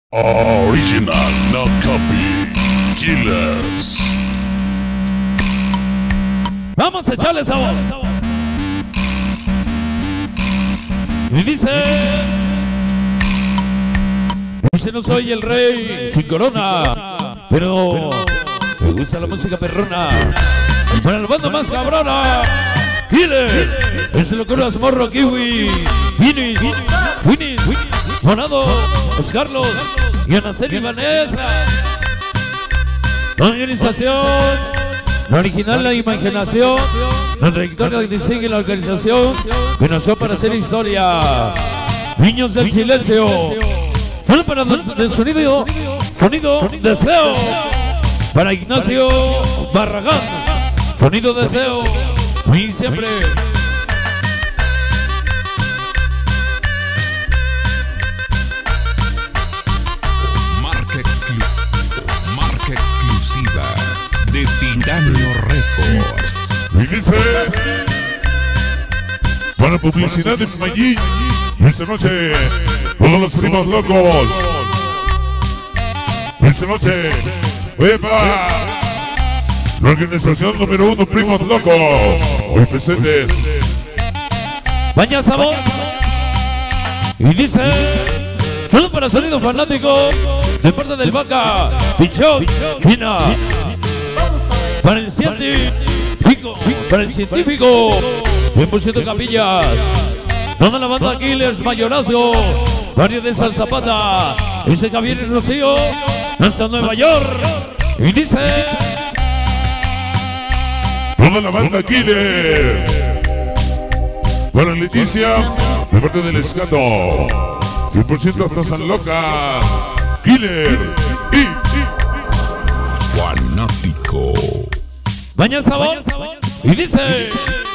Original, no copy. Killers. Vamos a echarle sabor. Y dice: no soy el rey sin corona, pero me gusta la música perrona. Para la banda más cabrona, Killer, es el locura Morro, Kiwi, Winnis, Monado, Los Carlos y Ana Celia y Vanessa. Organización, la original, la imaginación, la trayectoria que sigue la organización que nació para hacer historia. Niños del silencio, solo para el sonido deseo. Para Ignacio Barragán, sonido deseo. Y siempre. Marca exclusiva de Tiranio Records. Y dice: para publicidad de Fmayín, esta noche todos los primos locos. Esta noche, ¡epa! La organización número 1, Primos Locos, hoy presentes. Baña sabor. Y dice: solo para sonido fanático, de parte del Vaca, Pichón, China. Para el científico, 100% Capillas. Toda la banda Killers, Mayorazgo, barrio del San Zapata, dice Javier y Rocío, hasta Nueva York. Y dice: toda la banda Killer. Para Leticia, de parte del Escato, 100% hasta San Locas, Killer y Fanático. Baña sabor. Y dice: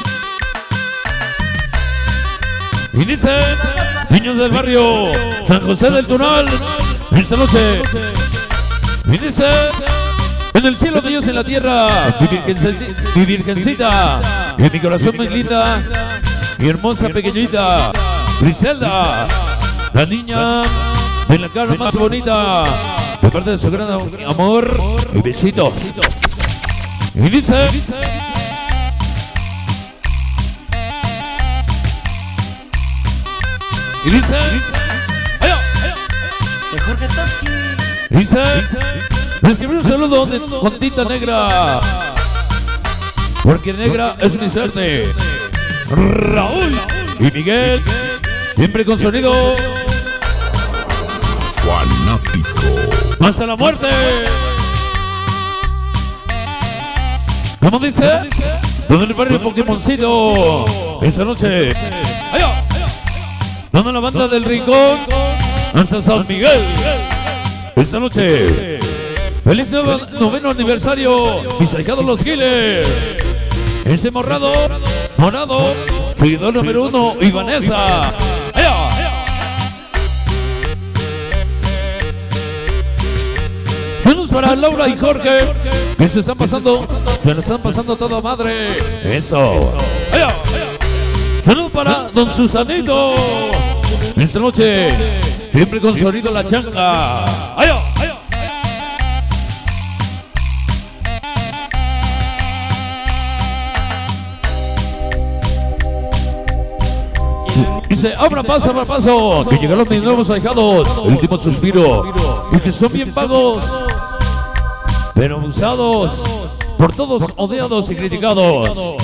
niños del barrio San José del Tunal, esta noche. Y dice: en el cielo, Dios en la tierra, mi virgencita, y en mi corazón muy linda, mi hermosa pequeñita, Griselda, la niña de la cara más bonita, de parte de su gran amor y besitos. Y dice: me escribió un saludo con tinta negra, porque negra es mi suerte. Raúl y Miguel, siempre con sonido Fanático. hasta la muerte. ¿Cómo dice? Donde el barrio Pokémoncito, esta noche. Donde la banda del Rincón, hasta San Miguel, esta noche. Feliz noveno aniversario, mis ahijados los Killers. Ese morado, seguidor número 1, y Vanessa. Saludos para Laura y Jorge, que se están pasando, toda madre. Eso. Saludos para don Susanito, esta noche, siempre con sonido la changa. Dice: abra paso, que llegaron mis nuevos ahijados, el último suspiro, y que son bien pagos, pero abusados, por todos odiados y criticados.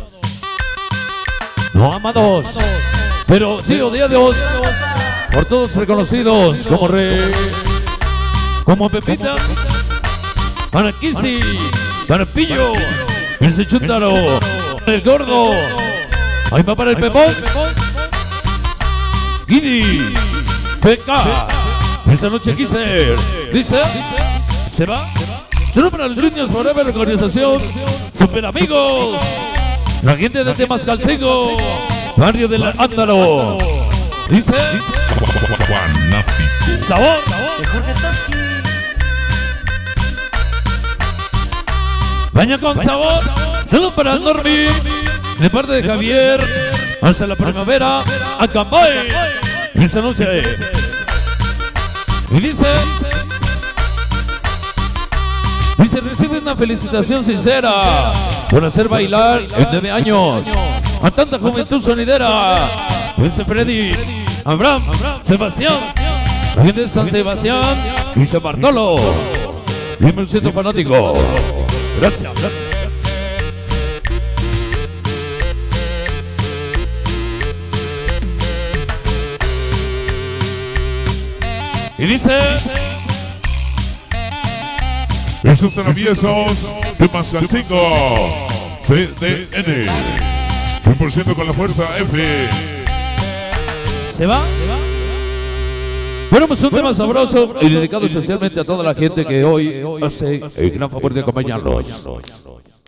No amados, pero sí odiados, por todos reconocidos como Pepita, para Kissy, para Pillo, ese Chúntaro, el Gordo, ahí va para el Pepón, Guidi, PK, esa noche Kisser, dice: se va, solo para los niños Forever, organización Super Amigos, la gente de Temascalcingo, barrio del Ándaro, dice: Fanático. sabor. Baña con sabor. Saludos para Norby, de parte de Javier, hasta la primavera, a Cambay, esta noche. Y dice, recibe una felicitación sincera por hacer bailar en 9 años a tanta juventud sonidera. Dice Freddy, Abraham, Sebastián, la gente de San Sebastián y San Bartolo. 100% fanático. Gracias, gracias. Y dice, esos traviesos de Mascalcingo, CDN, 100% con la fuerza F. ¿se va? Bueno, pues un tema sabroso y dedicado especialmente a toda la gente que hoy hace el gran favor de acompañarnos.